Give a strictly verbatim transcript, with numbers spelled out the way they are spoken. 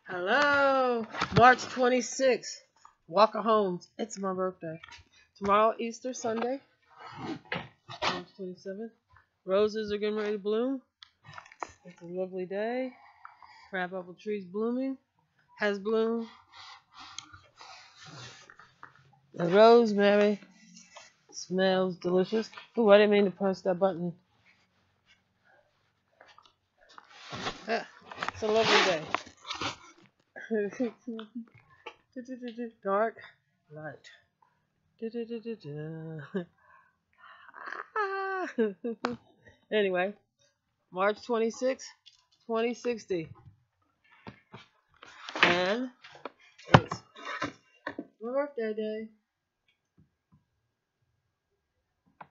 Hello, March twenty-sixth, Walker Holmes. It's my birthday. Tomorrow, Easter Sunday, March twenty-seventh. Roses are getting ready to bloom. It's a lovely day. Crabapple trees blooming. Has bloomed. The rosemary smells delicious. Ooh, I didn't mean to press that button. Ah, it's a lovely day. Dark, light. Anyway, March twenty-sixth, twenty sixty. And it's my birthday day.